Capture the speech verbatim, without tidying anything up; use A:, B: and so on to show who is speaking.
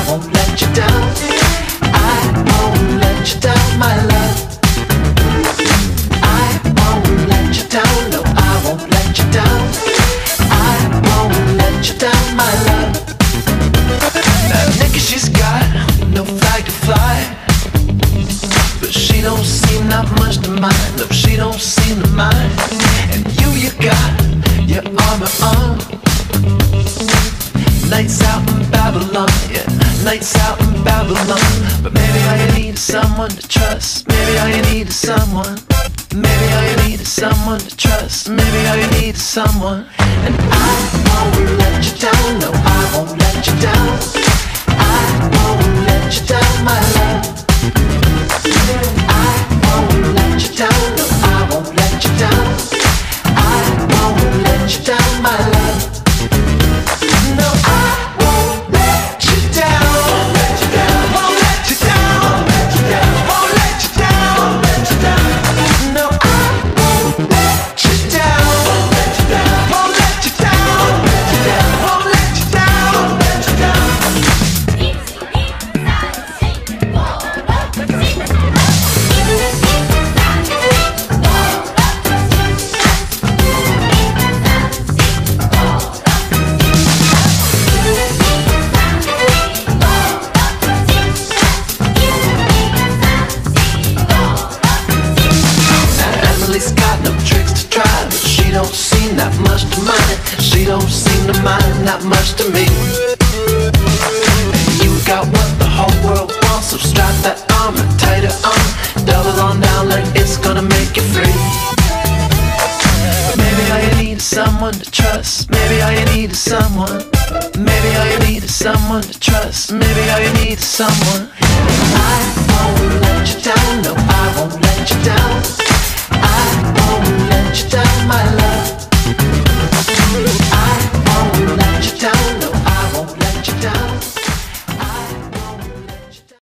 A: won't let you down. I won't let you down, my love. I won't let you down, no, I won't let you down. I won't let you down, my love. That nigga, she's got no flag to fly, but she don't seem not much to mind. No, she don't seem to mind. And you, you got your armor on. Nights out in Babylon, yeah, nights out in Babylon. But maybe all you need is someone to trust. Maybe all you need is someone. Maybe all you need is someone to trust. Maybe all you need is someone. And I won't let you down, no, I won't let you down. I won't let you down, my love. I won't let you down, no, I won't let you down. I won't let you down, my love. No, I won't let you down. Won't let you down. Won't let you down. Won't let you down. Won't let you down. No, I won't let you down. Won't let you down. Won't let you down. Won't let you down. Won't let you down. Emily's got no tricks to try, but she don't seem that much to mind. She don't seem to mind that much to me. You got what the whole world wants, so strap that armor tighter on. Double on down like it's gonna make you free. Maybe all you need is someone to trust. Maybe all you need is someone. Maybe all you need is someone to trust. Maybe all you need is someone.